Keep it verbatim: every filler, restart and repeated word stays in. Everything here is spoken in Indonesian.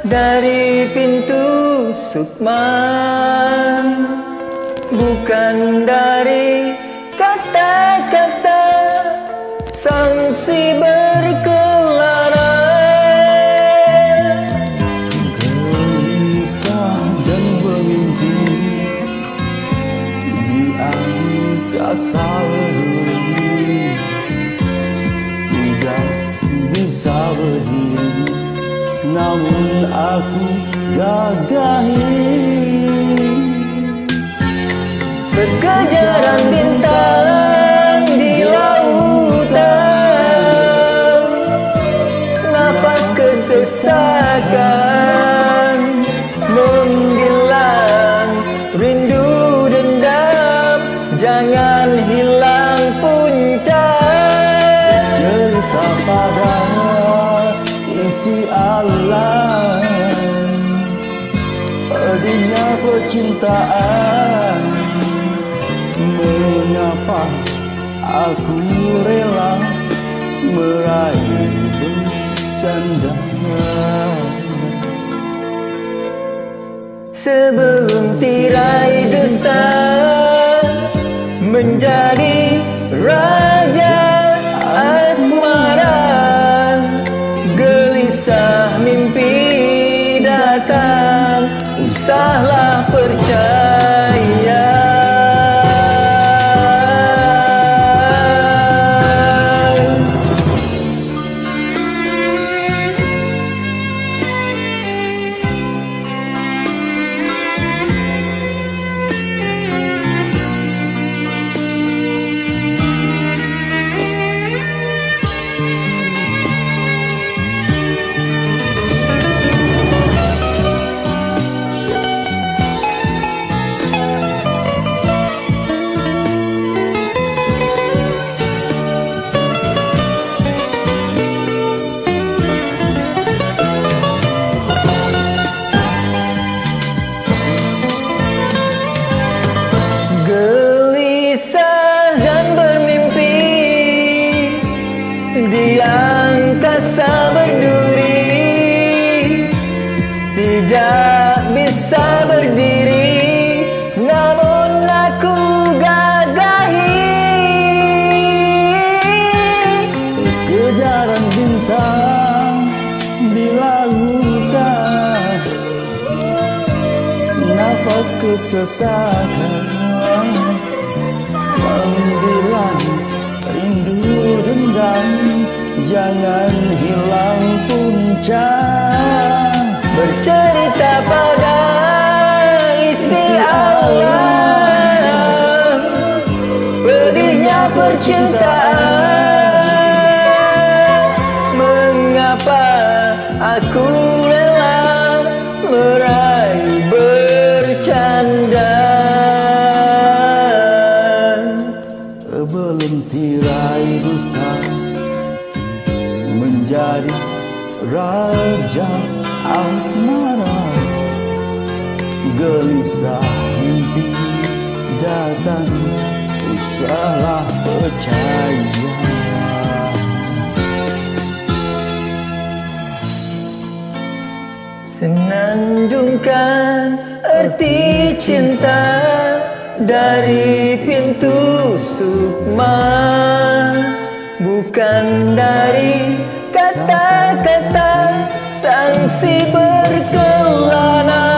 dari pintu sukma, bukan dari kata-kata sang si berkelana. Gelisah dan bermimpi di angkasa berduri, tidak bisa berdiri, namun aku gagahi. Berkejaran bintang di lautan, nafas kesesakan menghilang, rindu dendam jangan hilang puncak. Cerita pada isi alam, pedihnya percintaan. Mengapa aku rela meraih bercanda? Sebelum tirai dusta menjadi raja asmara, gelisah mimpi datang, usahlah percaya. Gelisah dan bermimpi di angkasa berduri, tidak bisa berdiri, namun aku gagahi. Kejaran bintang di lautan, nafas kesesakan menghilang, rindu dendam jangan hilang puncak. Bercerita pada isi alam, pedihnya percintaan. Mengapa aku rela meraih bercanda? Sebelum tirai dusta menjadi raja asmara, gelisah mimpi datang, usahlah percaya. Senandungkan arti cinta dari pintu sukma, bukan dari kata-kata sang si berkelana.